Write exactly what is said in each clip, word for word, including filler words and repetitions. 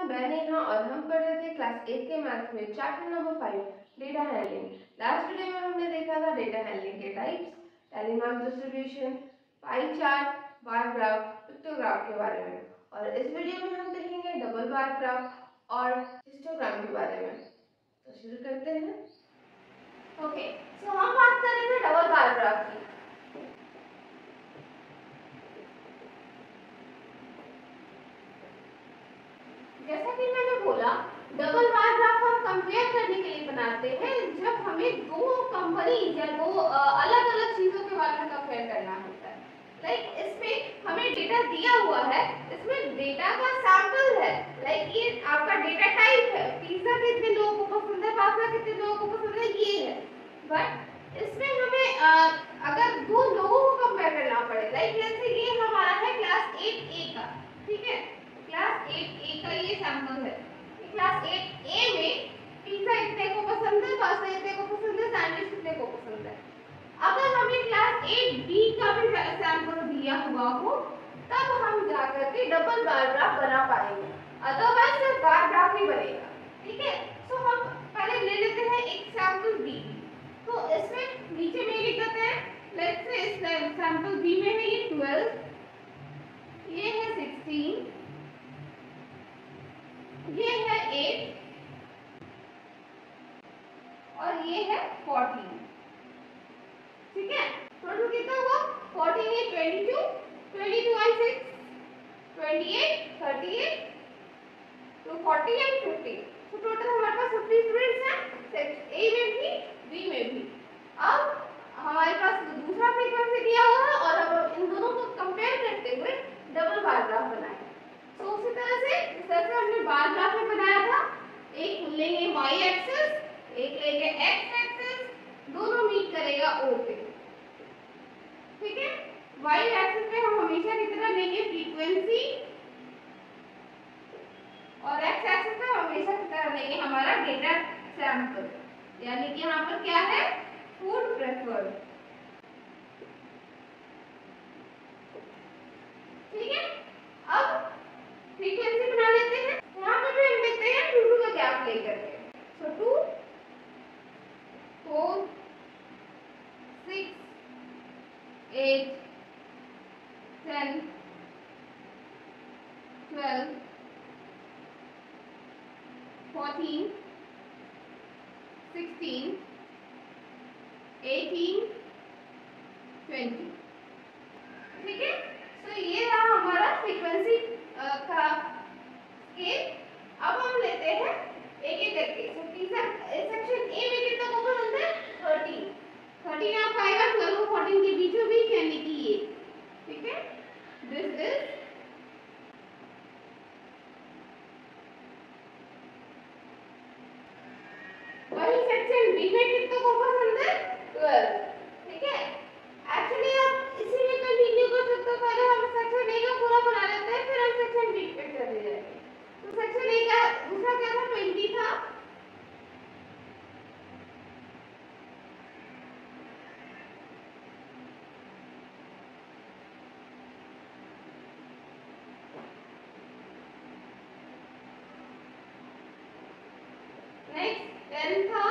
मैं नेहा और हम पढ़ रहे थे क्लास एट के मैथ में chapter number five data handling. Last video में हमने देखा था डेटा हैंडलिंग के types, tally mark distribution, pie chart, bar graph, pictograph के बारे में, और इस वीडियो में हम देखेंगे डबल बार ग्राफ और हिस्टोग्राम के बारे में। तो शुरू करते हैं। ओके, सो हम बात कर रहे थे डबल बार ग्राफ की। जैसा कि मैंने बोला, डबल बार ग्राफ हम कंपेयर करने के लिए बनाते हैं जब हमें दो कंपनी या दो अलग अलग चीजों के बारे में कंपेयर करना होता है। लाइक इसमें हमें डेटा दिया हुआ है, इसमें डेटा का सैंपल है। लाइक ये आपका डेटा टाइप है, पिज्जा कितने लोगों को पसंद है, पास्ता कितने लोगों को पसंद है, ये है। बट इसमें हमें आ, अगर दो लोगों को कंपेयर करना पड़े, लाइक जैसे ये हमारा है क्लास एट ए का, ठीक है, क्लास एट ए का ये सैंपल है। क्लास एट ए में पिज्जा इतने को पसंद है, पास्ता इतने को पसंद है, सैंडविच इतने को पसंद है। अगर हमें क्लास एट बी का भी सैंपल दिया हुआ हो तब हम जाकर के डबल बार ग्राफ बना पाएंगे, अदरवाइज सिर्फ बार ग्राफ ही बनेगा। ठीक है, सो हम पहले ले लेते हैं एक सैंपल बी। तो इसमें नीचे में लिख देते हैं, लेट्स से इस सैंपल बी में है ये ट्वेल्व, ये है सिक्सटीन, ये है एट और ये है फोर्टीन। ठीक है, टोटल कितना हुआ? फोर्टीन है twenty two, twenty two and six twenty eight, thirty eight, तो फोर्टी एंड फिफ्टी। तो टोटल हमारे पास फिफ्टी स्टूडेंट्स हैं, ए में भी बी में भी। अब हमारे पास दूसरा फ्रीक्वेंसी दिया हुआ है और अब इन दोनों को कंपेयर करते हुए डबल बार ग्राफ बनाएंगे। तो उसी तरह से इस तरह से हमने बार ग्राफ में बनाया था, एक लेंगे y एक्सिस, एक लेंगे x एक्सिस, दोनों मीट करेगा O पे। ठीक है, y एक्सिस पे हम हमेशा की तरह लेंगे फ्रीक्वेंसी और x एक्सिस पे हमेशा की तरह लेंगे हमारा डेटा सैंपल, यानी कि यहाँ पर क्या है, फूड प्रेफर्ड। ठीक है, अब फ्रीक्वेंसी बना लेते हैं। यहाँ पे भी हम देखते हैं टू टू का गैप लेकर के, so two, four, six, eight, ten, twelve, fourteen, sixteen, eighteen, twenty. ठीक है, तो ये रहा हमारा फ्रीक्वेंसी का स्केल। अब हम लेते हैं एक एक करके। सो सेक्शन ए में कितना को पसंद है? थर्टीन। थर्टीन आपका आएगा ट्वेल्व और फोर्टीन के बीचों बीच, यानी कि ये। ठीक है, दिस इज वही सेक्शन बी में कितना को पसंद है? ट्वेल्व। ठीक है, एक्चुअली आप इसी में कंटिन्यू कर सकते हो। पहले हम सेक्शन ए का पूरा बना लेते हैं, फिर हम सेक्शन बी पे चले जाएंगे। तो सेक्शन ए का दूसरा क्या था? ट्वेंटी था। नेक्स्ट टेन था।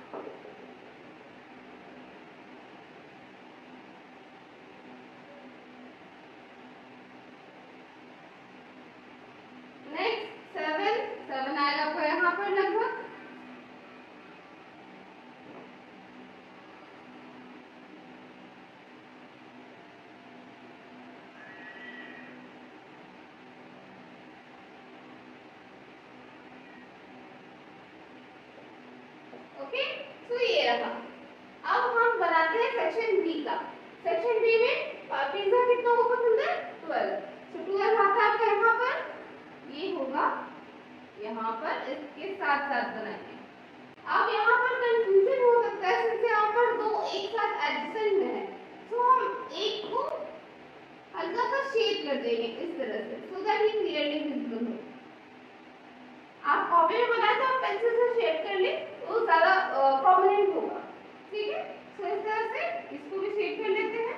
नेक्स्ट सेवन, सेवन आएगा आपको यहाँ पर लगभग। ओके, तो ये रहा। अब हम बनाते हैं सेक्शन बी का। सेक्शन बी में पिज्जा कितना को पसंद है? ट्वेल्व। सो ट्वेल्व आता है आपका यहाँ पर, ये होगा यहाँ पर, इसके साथ साथ बनाएंगे। अब यहाँ पर कंफ्यूजन हो सकता है क्योंकि यहाँ पर दो एक साथ एडजेसेंट है, तो हम एक को हल्का सा शेड कर देंगे इस तरह से, सो दैट ये क्लियरली विजिबल हो। आप कॉपी में बनाए तो आप पेंसिल से शेड कर ले, तो ज्यादा प्रोमिनेंट होगा। ठीक है, सो इस तरह से इसको भी शेड कर लेते हैं।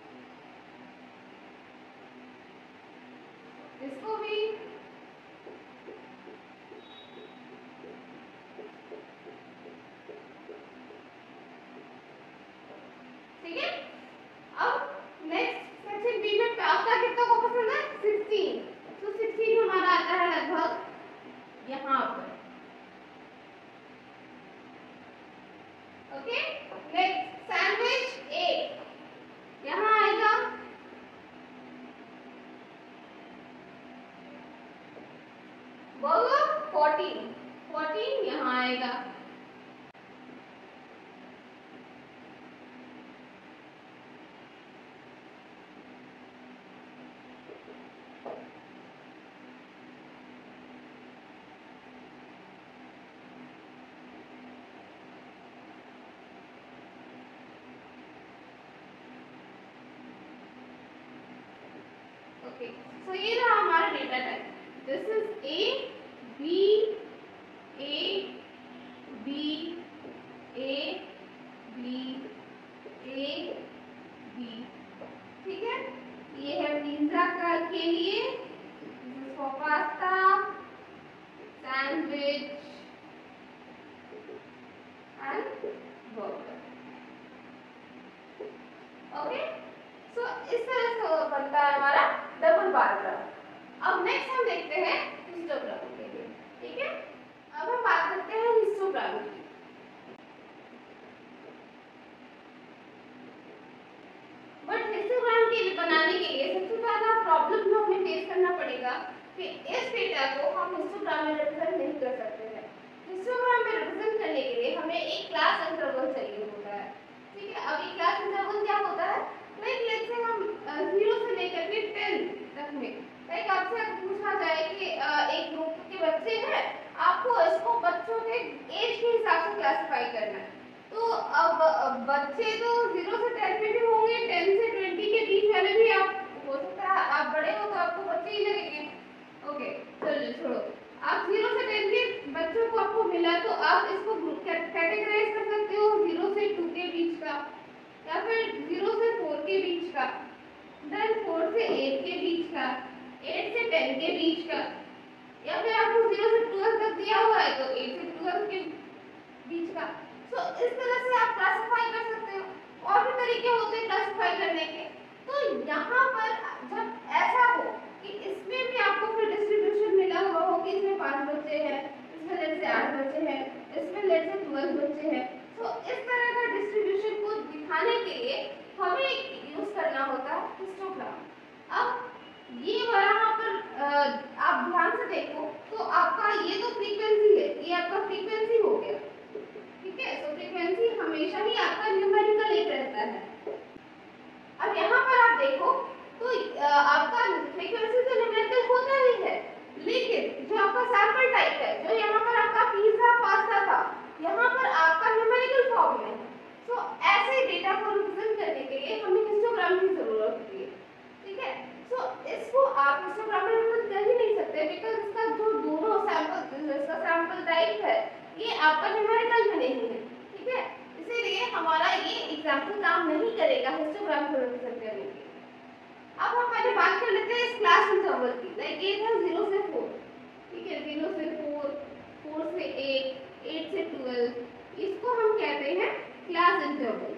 इसको भी बोलो फोर्टीन, फोर्टीन यहाँ आएगा। ओके, सो ये रहा हमारा data type. This is A B A B A B A B, ठीक है। ये है पिज्जा का के लिए, pasta, sandwich and burger. Okay, so इस तरह से बनता है हमारा डबल बार ग्राफ। अब नेक्स्ट हम देखते हैं हिस्टोग्राम के लिए, ठीक है। अब हम बात करते हैं हिस्टोग्राम की। बट हिस्टोग्राम के लिए बनाने के लिए सबसे पहला प्रॉब्लम जो हमें फेस करना पड़ेगा कि इस डेटा को हम हिस्टोग्राम में रिप्रेजेंट नहीं कर सकते हैं। हिस्टोग्राम में रिप्रेजेंट करने के लिए हमें एक क्लास इंटरवल चाहिए होता है, ठीक है। अब ये क्लास इंटरवल क्या होता है, लाइक लेट्स से हम जीरो से लेकर के टेन तक में, लाइक आपसे पूछा जाए कि एक ग्रुप के बच्चे हैं, आपको इसको बच्चों के एज के हिसाब से क्लासिफाई करना है। तो अब बच्चे तो जीरो से टेन में भी होंगे, टेन से ट्वेंटी के बीच वाले भी आप हो सकता है, आप बड़े हो तो आपको बच्चे ही लगेंगे। ओके चलो छोड़ो, आप जीरो से टेन के बच्चों को आपको मिला तो आप इसको कैटेगराइज कर सकते हो जीरो से टू के बीच का, या फिर जीरो से फोर के बीच का, देन फोर से एट के बीच का, एट से टेन के बीच का, या फिर आपको जीरो से ट्वेल्व तक दिया हुआ है तो एट से ट्वेल्व के बीच का। सो so, इस तरह से आप क्लासिफाई कर सकते हो। और भी तरीके होते हैं क्लासिफाई करने के। तो यहाँ पर जब ऐसा हो कि इसमें भी आपको फिर डिस्ट्रीब्यूशन मिला हुआ हो कि इसमें पांच बच्चे हैं, इसमें लेट से आठ बच्चे हैं, इसमें लेट से ट्वेल्व बच्चे हैं, तो इस तरह का डिस्ट्रीब्यूशन को दिखाने के लिए हमें यूज करना होता है हिस्टोग्राम। अब ये यहाँ पर आप ध्यान से देखो तो आपका ये तो फ्रीक्वेंसी है, ये आपका फ्रीक्वेंसी हो गया, ठीक है। तो फ्रीक्वेंसी हमेशा ही आपका न्यूमेरिकल एक रहता है। अब यहाँ पर आप देखो तो आपका फ्रीक्वेंसी तो न्यूमेरिकल होता ही है, लेकिन जो आपका सैंपल टाइप है, जो यहाँ पर आपका पिज्जा पास्ता था, यहाँ पर आपका न्यूमेरिकल फॉर्म में है। तो ऐसे डेटा को रिप्रेजेंट करने के लिए हमें हिस्टोग्राम की जरूरत होती है, ठीक है। सो इसको आप हिस्टोग्राम में रिप्रेजेंट कर ही नहीं सकते, बिकॉज इसका जो दोनों सैंपल, इसका सैंपल टाइप है ये आपका न्यूमेरिकल में नहीं है, ठीक है। इसीलिए हमारा ये एग्जांपल काम नहीं करेगा हिस्टोग्राम को रिप्रेजेंट करने के लिए। अब हम पहले बात कर लेते हैं इस क्लास इंटरवल की, लाइक ये था जीरो से फोर, ठीक है, जीरो से फोर, फोर से एट, एट से ट्वेल्व, इसको हम कहते हैं क्लास इंटरवल।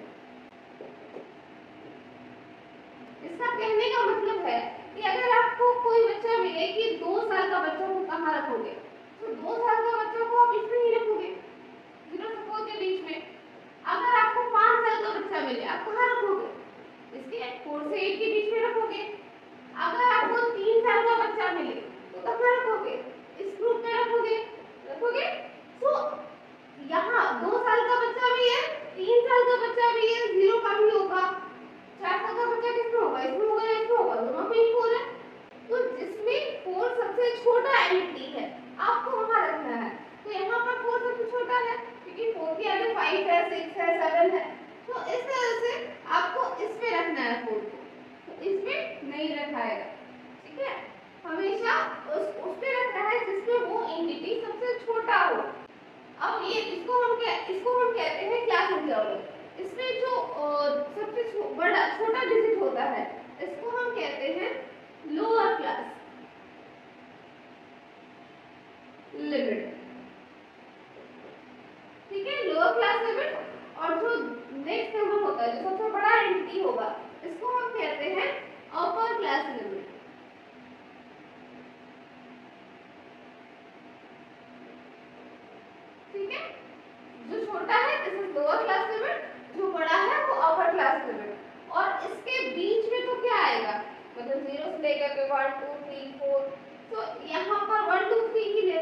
इसका कहने का मतलब है कि अगर आपको कोई बच्चा मिले कि दो साल का बच्चा को कहाँ रखोगे, तो दो साल का बच्चा को आप इसमें ही रखोगे, जीरो से फोर के बीच में। अगर आपको पांच साल का बच्चा मिले, आप कहाँ रखोगे, इसके फोर से एट के बीच में रखोगे। अगर आपको तीन साल का बच्चा मिले तो कहाँ रखोगे, इस ग्रुप में रखोगे, रखोगे। तो यहाँ दो साल का बच्चा भी है, तीन साल का बच्चा भी है, जीरो का भी होगा, चार साल का बच्चा किसमें होगा, इसमें होगा या इसमें होगा, दोनों में ही फोर है। तो जिसमें फोर सबसे छोटा एंटिटी है आपको वहाँ रखना है। तो यहाँ पर फोर सबसे छोटा है क्योंकि फोर के आगे फाइव है, सिक्स है, सेवन है। तो इस तरह से आपको इसमें रखना है फोर को, तो इसमें नहीं रखाएगा, ठीक है। हमेशा उस उस पे रखना है जिसमें वो एंटिटी सबसे छोटा हो। अब ये इसको हम क्या इसको हम कहते हैं क्लास इंटरवल। इसमें जो सबसे छो, बड़ा छोटा डिजिट होता है इसको हम कहते हैं लोअर क्लास लिमिट, ठीक है, लोअर क्लास लिमिट। और जो नेक्स्ट नंबर होता है, जो सबसे बड़ा एंटिटी होगा, इसको हम कहते हैं अपर क्लास लिमिट, ठीक है। जो छोटा है this is lower class limit, जो बड़ा है वो अपर क्लास लिमिट। और इसके बीच में तो क्या आएगा, मतलब जीरो से लेकर के वन टू थ्री फोर, तो यहाँ पर वन टू थ्री की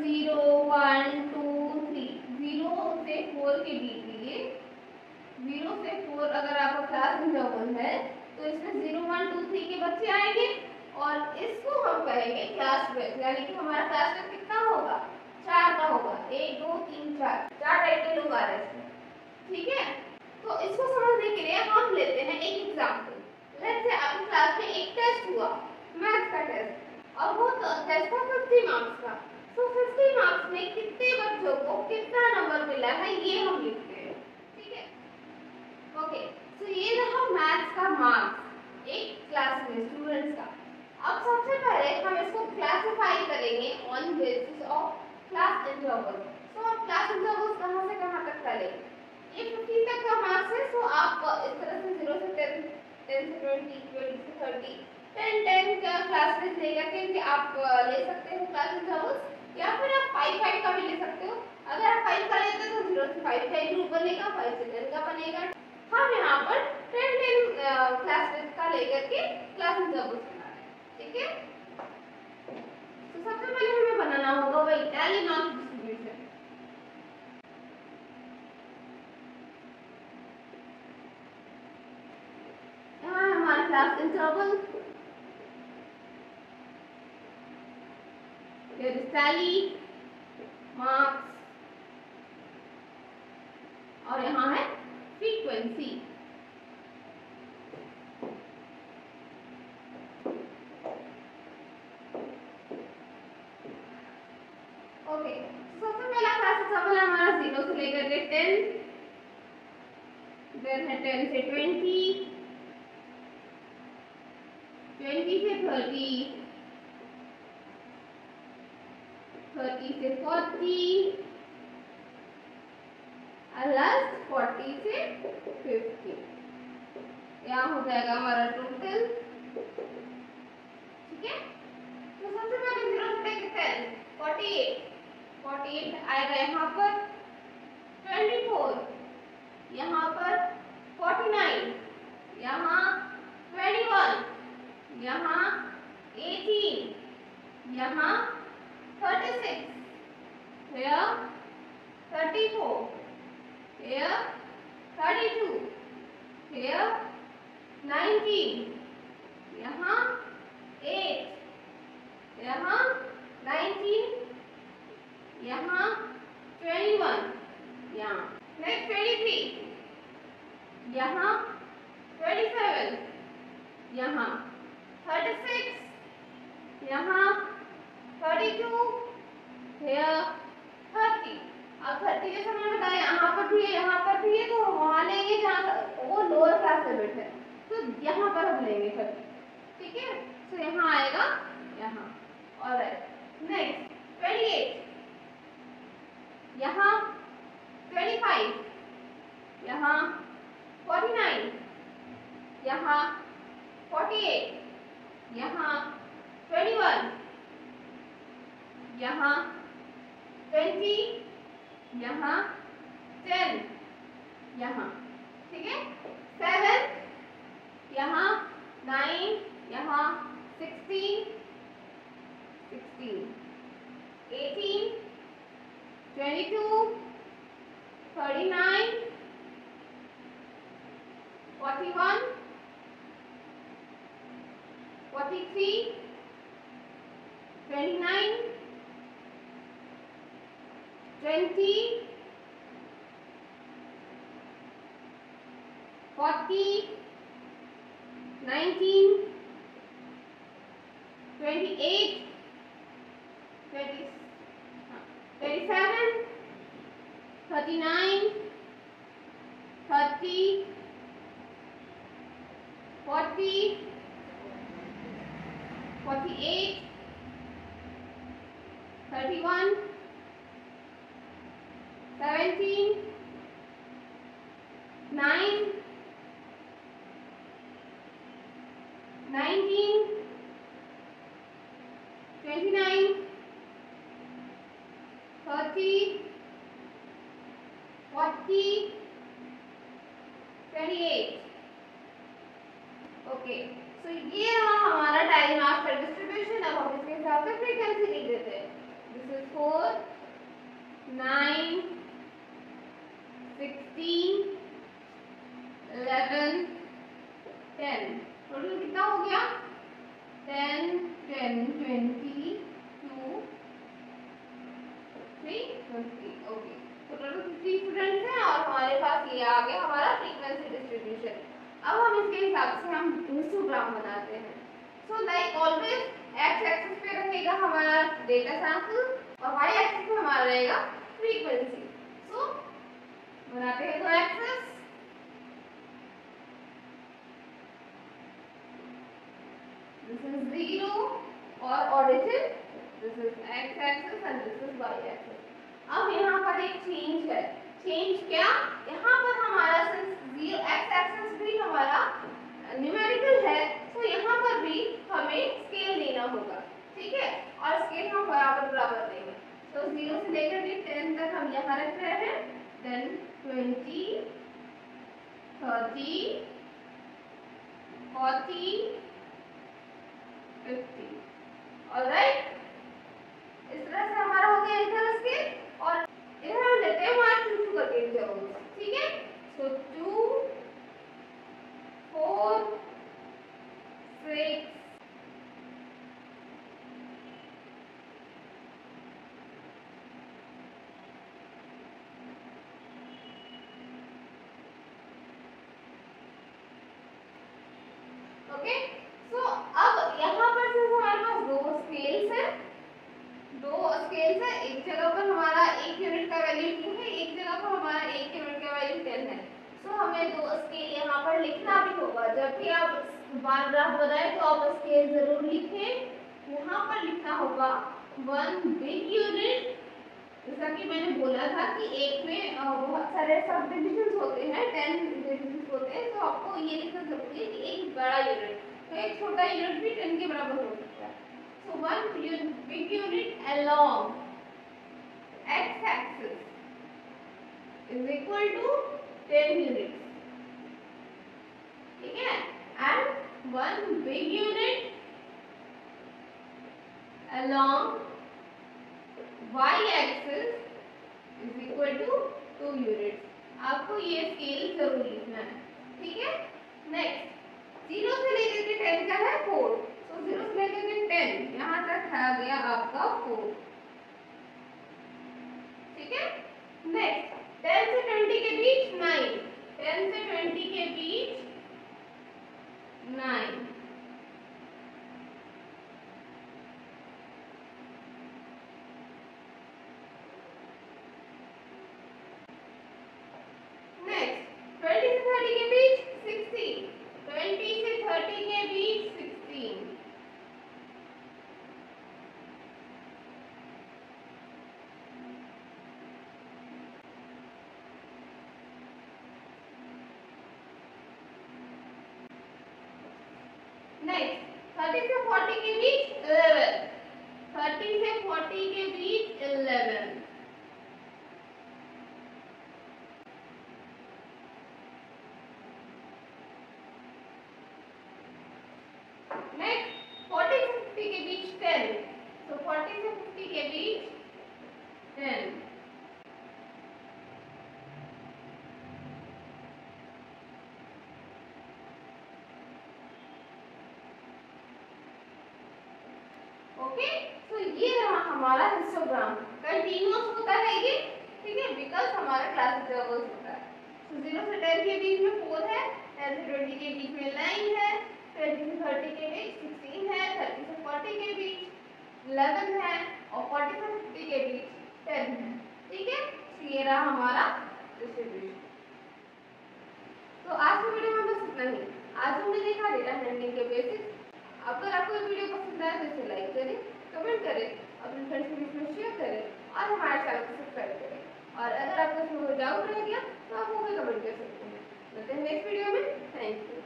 zero one two three, zero से फोर के बीच ये जीरो से फोर अगर आपका क्लास इंटरवल है तो इसमें जीरो वन टू थ्री के बच्चे आएंगे और इसको हम कहेंगे क्लास ट्वेल्व, यानी कि हमारा क्लास ट्वेल्व कितना होगा, चार का होगा, एक दो तीन चार, चार टाइप के लोग आ रहे हैं इसमें, ठीक है। तो इसको समझने के लिए हम लेते हैं एक एग्जांपल। लेट्स से आपकी क्लास में एक टेस्ट हुआ, मैथ्स का टेस्ट, और वो टेस्ट था फिफ्टी मार्क्स का। तो फिफ्टी मार्क्स में कितने बच्चों को कितना नंबर मिला है ये हम लिखते हैं, ठीक है। ओके, तो ये रहा मैथ्स का मार्क्स एक क्लास में स्टूडेंट्स का। अब सबसे पहले हम इसको क्लासिफाई करेंगे on basis of class interval. तो आप क्लास इंटरवल कहां से कहां तक का लेंगे, ये फिफ्टीन तक का मार्क्स है, तो आप इस तरह से जीरो से टेन, टेन से ट्वेंटी, ट्वेंटी से थर्टी, टेन टेन का क्लास में लेकर के आप ले सकते हो क्लास इंटरवल्स, या फिर आप फाइव फाइव का भी ले सकते हो। अगर आप फाइव का लेते हो तो जीरो से फाइव का एक ग्रुप बनेगा, फाइव से टेन का बनेगा। हम यहाँ पर टेन टेन क्लास का लेकर के क्लास इंटरवल्स बना रहे हैं, ठीक है। तो सबसे पहले हमें बनाना होगा वही टैली नॉन डिस्ट्रीब्यूशन। यहाँ है हमारा class interval, here is tally marks, और यहाँ है फ्रीक्वेंसी। ओके, सबसे पहला क्लास इंटरवल हमारा जीरो से लेकर के टेन, देन है टेन से ट्वेंटी, ट्वेंटी से थर्टी, थर्टी से फोर्टी, लास्ट फोर्टी से फिफ्टी। यहाँ हो जाएगा हमारा टोटल, ठीक है। तो सबसे पहले जीरो से लेकर ten, forty eight, forty eight आएगा यहाँ पर, ट्वेंटी फोर, यहाँ पर फोर्टी नाइन, यहाँ ट्वेंटी वन, यहाँ एटीन, यहाँ thirty six, here thirty four, here thirty two, here nineteen, यहाँ एट, यहाँ नाइनटीन, यहाँ ट्वेंटी वन, यहाँ नेक्स्ट ट्वेंटी थ्री, यहाँ ट्वेंटी सेवन, यहाँ थर्टी सिक्स, यहाँ थर्टी टू, here थर्टी। अब थर्टी जैसे मैंने बताया यहाँ पर भी है, यहाँ पर भी है, तो वहाँ लेंगे जहाँ वो लोअर क्लास लिमिट है, तो यहाँ पर हम लेंगे थर्टी, ठीक है। तो यहाँ आएगा यहाँ, ऑलराइट। नेक्स्ट ट्वेंटी एट, यहाँ ट्वेंटी फाइव, यहाँ फोर्टी नाइन, यहाँ फोर्टी एट, यहाँ ट्वेंटी वन, यहाँ ट्वेंटी, यहाँ टेन, यहाँ, ठीक है। सेवन, यहाँ नाइन, यहाँ sixteen, sixteen, eighteen, twenty two, thirty nine, forty one, forty three, twenty nine, twenty, forty, nineteen, twenty eight, twenty, twenty seven, thirty nine, thirty, forty, forty eight, thirty one, seventeen, nine, nineteen, twenty nine, thirty, forty, twenty eight. Okay, सो ये रहा हमारा time after distribution. अब हम इसके हिसाब से frequency लिख देते हैं। This is four, nine, sixteen, eleven, ten. Total कितना हो गया? Ten, ten, twenty, two, three, fifty. Okay, तो टोटल फिफ्टी स्टूडेंट्स हैं और हमारे पास ये आ गया हमारा फ्रीक्वेंसी डिस्ट्रीब्यूशन। अब हम इसके हिसाब से हम हिस्टोग्राम बनाते हैं। So like always X axis पे रहेगा हमारा डेटा सैंपल और वाई एक्सिस पे हमारा रहेगा फ्रीक्वेंसी। सो बनाते हैं दो एक्सिस। दिस इज जीरो और origin, this is X axis and this is Y axis. अब यहाँ पर एक चेंज है। चेंज क्या? यहाँ पर हमारा सिर्फ जीरो एक्स एक्सिस भी हमारा न्यूमेरिकल है, तो यहाँ पर भी हमें स्केल लेना होगा, ठीक है, और स्केल हम बराबर बराबर देंगे। तो जीरो से लेकर के टेन तक हम यहाँ रख रहे हैं, then twenty, thirty, forty, fifty. Alright, इस तरह से हमारा हो गया इधर स्केल और इधर हम लेते हैं वन टू टू करके जरूर, ठीक है। So two, four, six, okay. So अब यहाँ पर सिर्फ हमारे पास दो स्केल्स हैं, दो स्केल्स है। एक जगह पर हमारा एक यूनिट का वैल्यू टू है, एक जगह पर हमारा एक यूनिट का वैल्यू टेन है। सो हमें दो स्केल यहाँ पर लिखना भी होगा। जब भी आप बार ग्राफ बनाए तो आप स्केल जरूर लिखें। यहाँ पर लिखना होगा वन बिग यूनिट, जैसा कि मैंने बोला था कि एक में बहुत सारे सब डिविजन होते हैं, टेन डिविजन होते हैं, तो आपको ये लिखना जरूरी है कि एक बड़ा यूनिट, तो एक छोटा यूनिट भी टेन के बराबर हो सकता है। So one big unit along x-axis is equal to ten units, ठीक है, and one big unit along y-axis is equal to two units। आपको ये स्केल जरूर लिखना है, ठीक है। नेक्स्ट, जीरो से लेकर के टेन का है फोर, तो जीरो से लेकर के टेन यहाँ तक आ गया आपका फोर, ठीक है। नेक्स्ट, टेन से ट्वेंटी के बीच नाइन, टेन से ट्वेंटी के बीच नाइन, नेक्स्ट ट्वेंटी से थर्टी के बीच सिक्सटीन, ट्वेंटी से थर्टी के बीच सिक्सटीन, नेक्स्ट थर्टी से फोर्टी के बीच इलेवन, थर्टी से फोर्टी के बीच इलेवन, नेक्स्ट फोर्टी से फिफ्टी के बीच टेन, तो फोर्टी से फिफ्टी के बीच टेन, ओके। तो ये रहा हमारा हिस्टोग्राम, कंटीन्यूअस होता है ये, ठीक है, बिकॉज हमारा क्लास इंटरवल्स होता है। तो जीरो से टेन के बीच में फोर है, टेन से ट्वेंटी के बीच में नाइन है, ट्वेंटी से थर्टी के बीच सिक्सटीन है, थर्टी से फोर्टी के बीच इलेवन है और फोर्टी से फिफ्टी के बीच टेन है, ठीक है। तो ये रहा हमारा डिस्ट्रीब्यूशन। तो आज की वीडियो में बस इतना ही। आज हमने देखा डेटा हैंडलिंग के बेसिक्स। अगर आपको ये वीडियो पसंद आए तो इसे लाइक करें, कमेंट करें, अपने फ्रेंड्स के बीच में शेयर करें और हमारे चैनल को सब्सक्राइब करें। और अगर आपको इसमें कोई डाउट रह गया तो आप वो भी कमेंट कर सकते हैं। मिलते हैं नेक्स्ट वीडियो में। Thank you.